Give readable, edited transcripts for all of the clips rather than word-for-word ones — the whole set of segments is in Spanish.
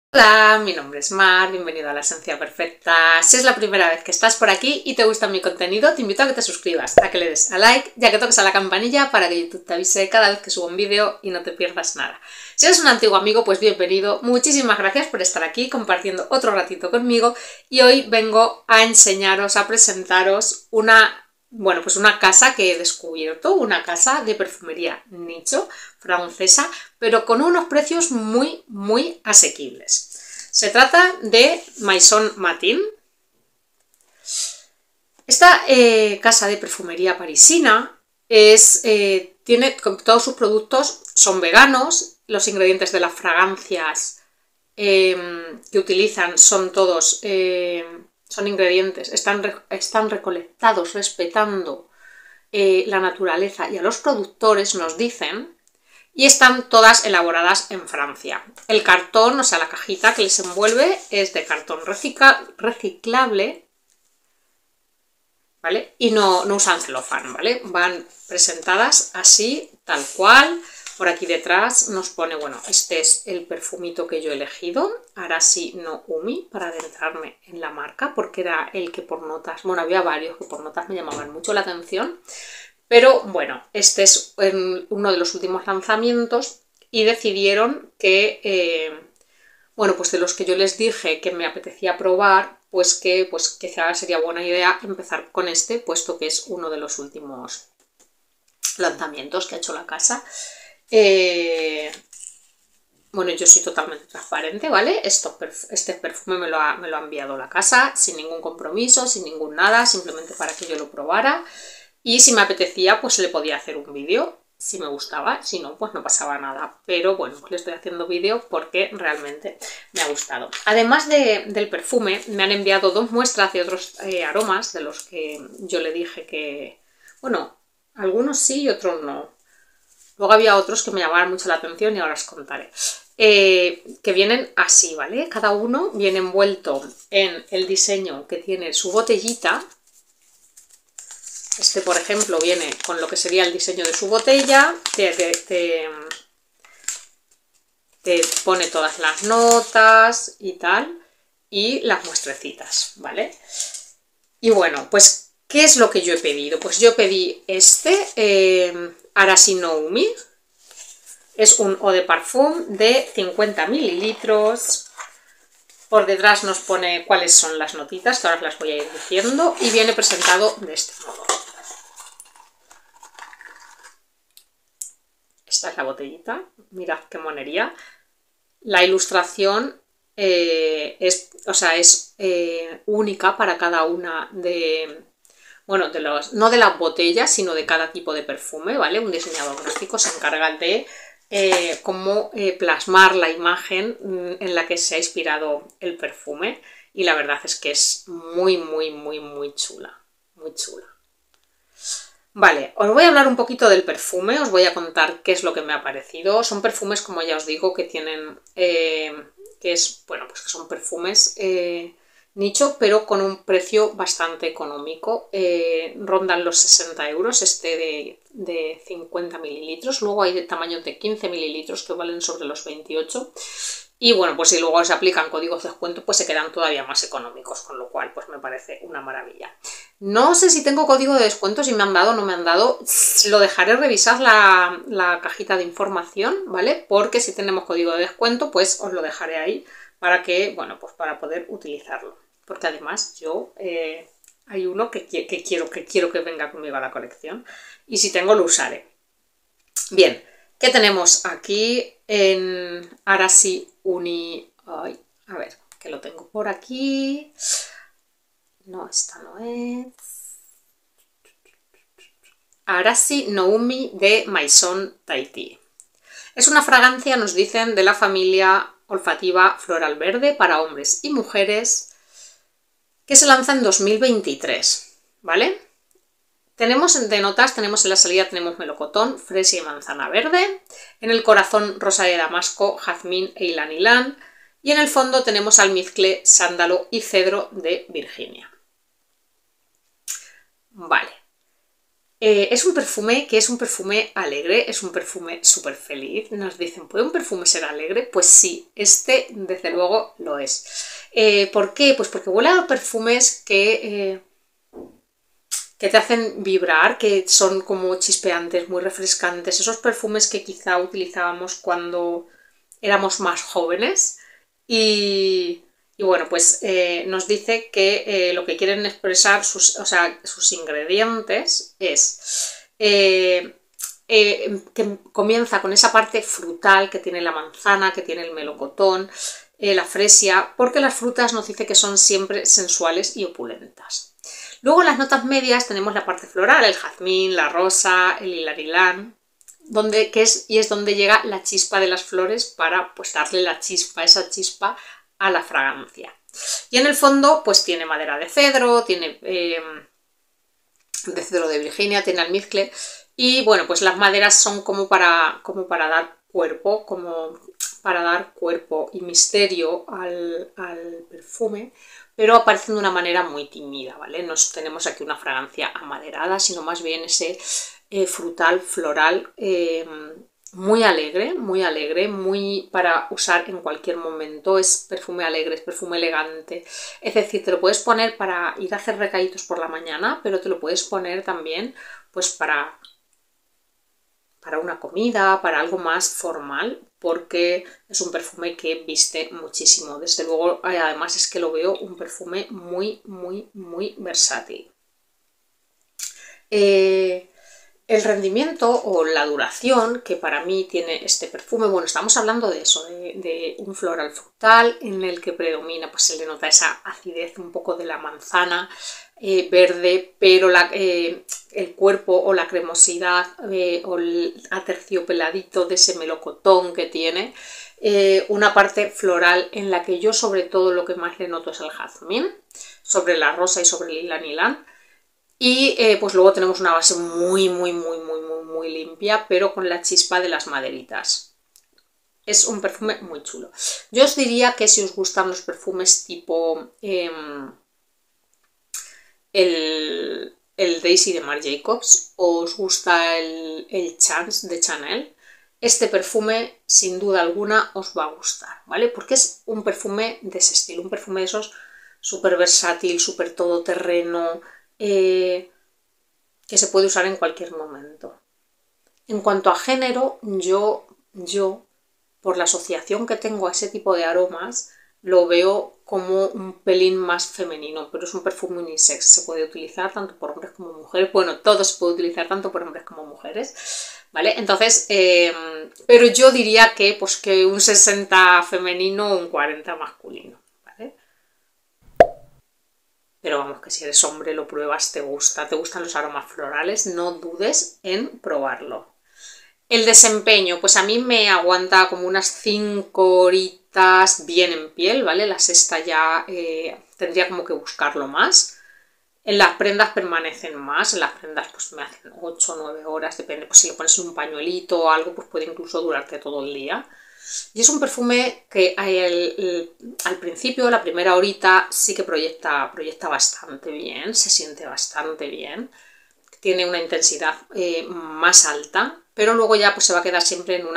Hola, mi nombre es Mar, bienvenido a La Esencia Perfecta. Si es la primera vez que estás por aquí y te gusta mi contenido, te invito a que te suscribas, a que le des a like y a que toques a la campanilla para que YouTube te avise cada vez que subo un vídeo y no te pierdas nada. Si eres un antiguo amigo, pues bienvenido. Muchísimas gracias por estar aquí compartiendo otro ratito conmigo y hoy vengo a enseñaros, a presentaros una casa que he descubierto, una casa de perfumería nicho francesa, pero con unos precios muy asequibles. Se trata de Maison Martin. Esta casa de perfumería parisina tiene todos sus productos son veganos, los ingredientes de las fragancias que utilizan son todos son ingredientes, están recolectados respetando la naturaleza y a los productores, nos dicen, y están todas elaboradas en Francia. El cartón, o sea, la cajita que les envuelve es de cartón reciclable, ¿vale? Y no usan celofán, ¿vale? Van presentadas así, tal cual. Por aquí detrás nos pone, bueno, este es el perfumito que yo he elegido, Arashi no Umi, para adentrarme en la marca, porque era el que por notas, bueno, había varios que por notas me llamaban mucho la atención, pero bueno, este es uno de los últimos lanzamientos y decidieron que, bueno, pues de los que yo les dije que me apetecía probar, pues quizás sería buena idea empezar con este, puesto que es uno de los últimos lanzamientos que ha hecho la casa. Bueno, yo soy totalmente transparente, ¿vale? Este perfume me lo ha enviado la casa sin ningún compromiso, sin ningún nada, simplemente para que yo lo probara. Y si me apetecía, pues le podía hacer un vídeo, si me gustaba, si no, pues no pasaba nada. Pero bueno, pues le estoy haciendo vídeo porque realmente me ha gustado. Además del perfume, me han enviado 2 muestras de otros aromas, de los que yo le dije que, bueno, algunos sí y otros no. Luego había otros que me llamaban mucho la atención y ahora os contaré. Que vienen así, ¿vale? Cada uno viene envuelto en el diseño que tiene su botellita. Este, por ejemplo, viene con lo que sería el diseño de su botella, te pone todas las notas y tal, y las muestrecitas, ¿vale? Y bueno, pues, ¿qué es lo que yo he pedido? Pues yo pedí este, Arashi no Umi, es un eau de parfum de 50 mililitros. Por detrás nos pone cuáles son las notitas, que ahora os las voy a ir diciendo, y viene presentado de este modo. Esta es la botellita, mirad qué monería. La ilustración es única para cada una de, bueno, no de las botellas, sino de cada tipo de perfume, ¿vale? Un diseñador gráfico se encarga de cómo plasmar la imagen en la que se ha inspirado el perfume, y la verdad es que es muy chula, muy chula. Vale, os voy a hablar un poquito del perfume, os voy a contar qué es lo que me ha parecido. Son perfumes, como ya os digo, que tienen, que son perfumes nicho, pero con un precio bastante económico. Rondan los 60 euros, este de 50 mililitros. Luego hay de tamaños de 15 mililitros que valen sobre los 28. Y bueno, pues si luego se aplican códigos de descuento, pues se quedan todavía más económicos, con lo cual pues me parece una maravilla. No sé si tengo código de descuento, si me han dado o no me han dado. Lo dejaré revisar la cajita de información, ¿vale? Porque si tenemos código de descuento, pues os lo dejaré ahí para que, bueno, pues para poder utilizarlo. Porque además yo hay uno que quiero que venga conmigo a la colección, y si tengo lo usaré. Bien, ¿qué tenemos aquí en Arashi Uni? Ay, a ver, que lo tengo por aquí. No, esta no es. Arashi no Umi de Maison Martin. Es una fragancia, nos dicen, de la familia olfativa floral verde para hombres y mujeres, que se lanza en 2023, ¿vale? Tenemos de notas, tenemos en la salida, tenemos melocotón, fresia y manzana verde. En el corazón, rosa de damasco, jazmín e ylang ylang. Y en el fondo tenemos almizcle, sándalo y cedro de Virginia. Vale. Es un perfume que es un perfume alegre, es un perfume súper feliz. Nos dicen, ¿puede un perfume ser alegre? Pues sí, este desde luego lo es. ¿Por qué? Pues porque huele a perfumes que te hacen vibrar, que son como chispeantes, muy refrescantes, esos perfumes que quizá utilizábamos cuando éramos más jóvenes y bueno, pues nos dice que lo que quieren expresar, sus ingredientes es que comienza con esa parte frutal que tiene la manzana, que tiene el melocotón, la fresia, porque las frutas nos dice que son siempre sensuales y opulentas. Luego en las notas medias tenemos la parte floral, el jazmín, la rosa, el hilarilán, es donde llega la chispa de las flores para pues darle la chispa, esa chispa a la fragancia. Y en el fondo pues tiene madera de cedro, tiene de cedro de Virginia, tiene almizcle y bueno, pues las maderas son como para dar cuerpo, y misterio al perfume, pero aparecen de una manera muy tímida, ¿vale? No tenemos aquí una fragancia amaderada, sino más bien ese frutal, floral, muy alegre, muy para usar en cualquier momento. Es perfume alegre, es perfume elegante. Es decir, te lo puedes poner para ir a hacer recaditos por la mañana, pero te lo puedes poner también pues para una comida, para algo más formal, porque es un perfume que viste muchísimo. Desde luego, además es que lo veo un perfume muy, muy, muy versátil. El rendimiento o la duración que para mí tiene este perfume, bueno, estamos hablando de eso, de un floral frutal en el que predomina, pues se le nota esa acidez un poco de la manzana verde, pero el cuerpo o la cremosidad o el aterciopeladito de ese melocotón que tiene, una parte floral en la que yo sobre todo lo que más le noto es el jazmín, sobre la rosa y sobre el ylang-ylang. Y pues luego tenemos una base muy, muy, muy, muy, muy, muy limpia, pero con la chispa de las maderitas. Es un perfume muy chulo. Yo os diría que si os gustan los perfumes tipo el Daisy de Marc Jacobs o os gusta el Chance de Chanel, este perfume sin duda alguna os va a gustar, ¿vale? Porque es un perfume de ese estilo, un perfume de esos súper versátil, súper todoterreno, que se puede usar en cualquier momento. En cuanto a género, yo, por la asociación que tengo a ese tipo de aromas, lo veo como un pelín más femenino, pero es un perfume unisex, se puede utilizar tanto por hombres como mujeres, bueno, todo se puede utilizar tanto por hombres como mujeres, ¿vale? Entonces, pero yo diría que, pues, que un 60 femenino o un 40 masculino. Pero vamos, que si eres hombre lo pruebas, te gustan los aromas florales, no dudes en probarlo. El desempeño, pues a mí me aguanta como unas 5 horitas bien en piel, ¿vale? La sexta ya tendría como que buscarlo más. En las prendas permanecen más, en las prendas pues me hacen 8 o 9 horas, depende, pues si le pones un pañuelito o algo, pues puede incluso durarte todo el día. Y es un perfume que al principio, la primera horita, sí que proyecta bastante bien, se siente bastante bien, tiene una intensidad más alta, pero luego ya pues se va a quedar siempre en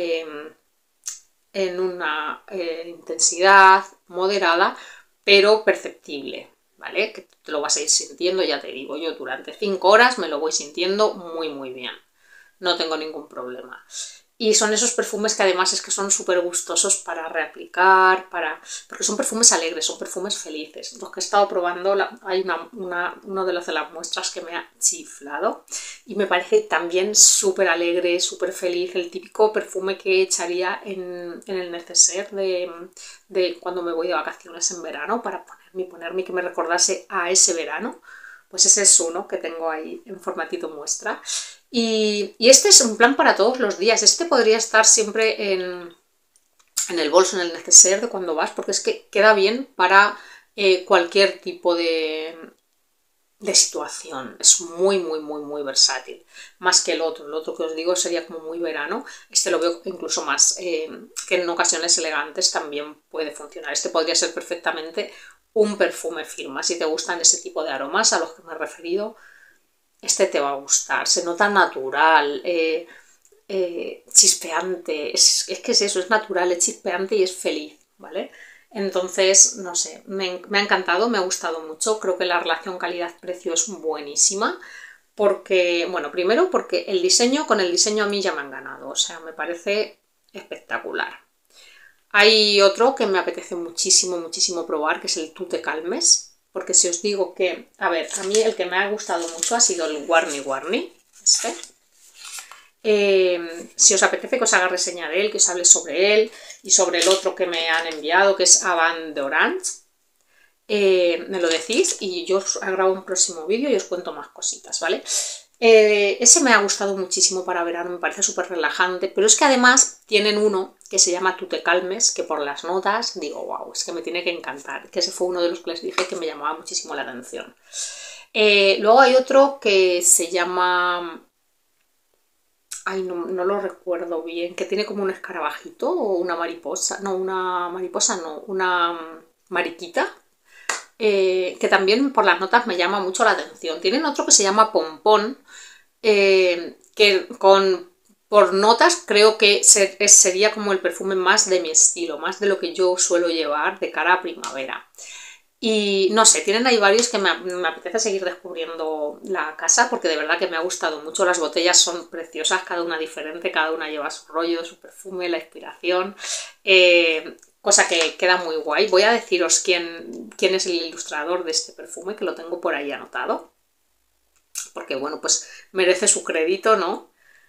una intensidad moderada, pero perceptible, ¿vale? Que te lo vas a ir sintiendo, ya te digo, yo durante 5 horas me lo voy sintiendo muy muy bien, no tengo ningún problema. Y son esos perfumes que además es que son súper gustosos para reaplicar, porque son perfumes alegres, son perfumes felices. Los que he estado probando, hay una de las muestras que me ha chiflado y me parece también súper alegre, súper feliz, el típico perfume que echaría en el neceser de cuando me voy de vacaciones en verano para ponerme que me recordase a ese verano. Pues ese es uno que tengo ahí en formatito muestra. Y este es un plan para todos los días. Este podría estar siempre en el bolso, en el neceser de cuando vas, porque es que queda bien para cualquier tipo de situación. Es muy, muy, muy, muy versátil. Más que el otro. El otro que os digo sería como muy verano. Este lo veo incluso más, que en ocasiones elegantes también puede funcionar. Este podría ser perfectamente un perfume firma. Si te gustan ese tipo de aromas a los que me he referido, este te va a gustar, se nota natural, chispeante, es que es eso, es natural, es chispeante y es feliz, ¿vale? Entonces, no sé, me ha encantado, me ha gustado mucho, creo que la relación calidad-precio es buenísima, porque, bueno, primero porque con el diseño a mí ya me han ganado, o sea, me parece espectacular. Hay otro que me apetece muchísimo, muchísimo probar, que es el Tú te calmes, porque si os digo que, a ver, a mí el que me ha gustado mucho ha sido el Warni Warni, este. Si os apetece que os haga reseña de él, que os hable sobre él y sobre el otro que me han enviado, que es Avant d'Orange, me lo decís y yo os grabo un próximo vídeo y os cuento más cositas, ¿vale? Ese me ha gustado muchísimo para verano, me parece súper relajante, pero es que además tienen uno que se llama Tú te calmes, que por las notas digo, wow, es que me tiene que encantar, que ese fue uno de los que les dije que me llamaba muchísimo la atención. Luego hay otro que se llama... Ay, no lo recuerdo bien, que tiene como un escarabajito o una mariposa, no, una mariquita, que también por las notas me llama mucho la atención. Tienen otro que se llama Pompón, que por notas creo que sería como el perfume más de mi estilo, más de lo que yo suelo llevar de cara a primavera. Y no sé, tienen ahí varios que me apetece seguir descubriendo la casa porque de verdad que me ha gustado mucho. Las botellas son preciosas, cada una diferente, cada una lleva su rollo, su perfume, la inspiración, cosa que queda muy guay. Voy a deciros quién es el ilustrador de este perfume, que lo tengo por ahí anotado, porque bueno, pues merece su crédito, ¿no?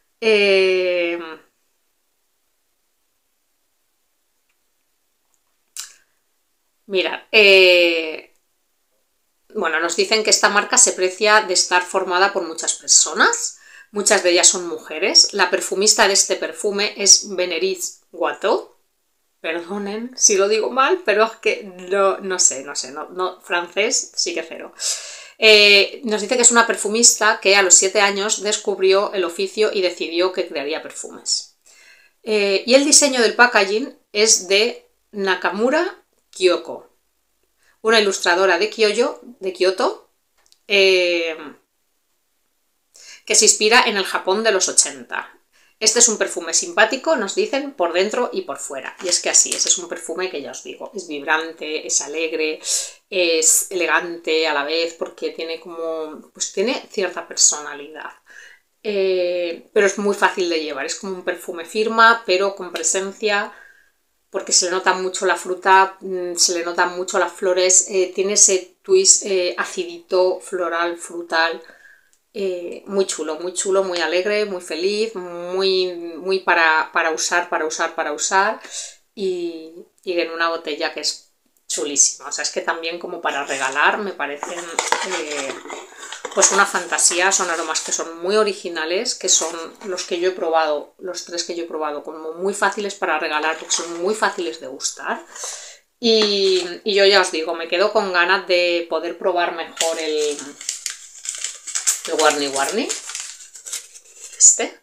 Mirad, bueno, nos dicen que esta marca se precia de estar formada por muchas personas, muchas de ellas son mujeres. La perfumista de este perfume es Bénédicte Watteau. Perdonen si lo digo mal, pero es que no sé, francés sí que cero. Nos dice que es una perfumista que a los 7 años descubrió el oficio y decidió que crearía perfumes. Y el diseño del packaging es de Nakamura Kyoko, una ilustradora de Kioto, que se inspira en el Japón de los 80. Este es un perfume simpático, nos dicen, por dentro y por fuera. Y es que así es un perfume que ya os digo, es vibrante, es alegre, es elegante a la vez, porque tiene como, pues tiene cierta personalidad. Pero es muy fácil de llevar, es como un perfume firma, pero con presencia, porque se le nota mucho la fruta, se le notan mucho las flores, tiene ese twist acidito, floral, frutal, muy chulo, muy alegre, muy feliz, muy para usar y en una botella que es chulísima. O sea, es que también como para regalar me parecen pues una fantasía, son aromas que son muy originales, que son los que yo he probado, los 3 que yo he probado, como muy fáciles para regalar porque son muy fáciles de gustar. Y yo ya os digo, me quedo con ganas de poder probar mejor el Warni Warni, este.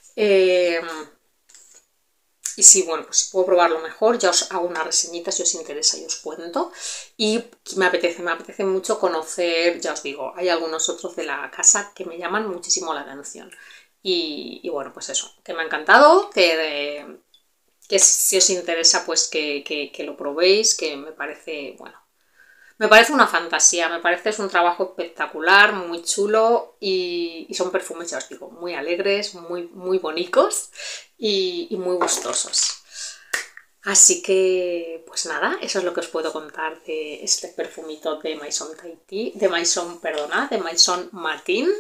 Y si, bueno, pues si puedo probarlo mejor, ya os hago una reseñita si os interesa y os cuento. Y me apetece mucho conocer, ya os digo, hay algunos otros de la casa que me llaman muchísimo la atención. Y bueno, pues eso, que me ha encantado, que si os interesa, pues que lo probéis, que me parece, bueno, me parece una fantasía, me parece es un trabajo espectacular, muy chulo y son perfumes, ya os digo, muy alegres, muy bonitos y muy gustosos. Así que, pues nada, eso es lo que os puedo contar de este perfumito de Maison Tahiti, de Maison Martin,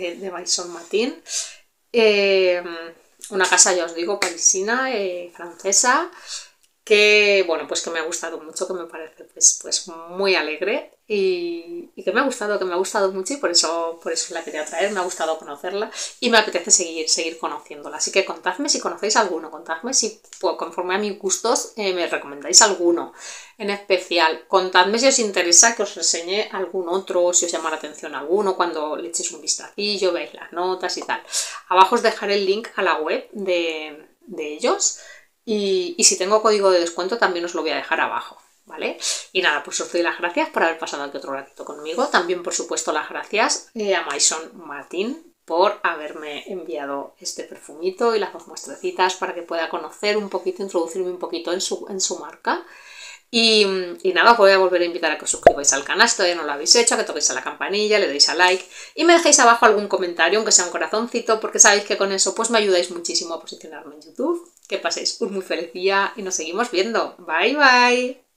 una casa, ya os digo, parisina, francesa, que bueno, pues que me ha gustado mucho, que me parece pues muy alegre y que me ha gustado mucho y por eso la quería traer, me ha gustado conocerla y me apetece seguir conociéndola. Así que contadme si conocéis alguno, contadme si pues, conforme a mis gustos me recomendáis alguno en especial, contadme si os interesa que os reseñe algún otro, si os llama la atención alguno, cuando le echéis un vistacillo, veis las notas y tal. Abajo os dejaré el link a la web de ellos. Y si tengo código de descuento también os lo voy a dejar abajo. ¿vale? Y nada, pues os doy las gracias por haber pasado aquí otro ratito conmigo. También, por supuesto, las gracias a Maison Martin por haberme enviado este perfumito y las 2 muestrecitas para que pueda conocer un poquito, introducirme un poquito en su marca. Y nada, os voy a volver a invitar a que os suscribáis al canal si todavía no lo habéis hecho, que toquéis a la campanilla, le deis a like y me dejéis abajo algún comentario, aunque sea un corazoncito, porque sabéis que con eso pues me ayudáis muchísimo a posicionarme en YouTube. Que paséis un muy feliz día y nos seguimos viendo. Bye bye.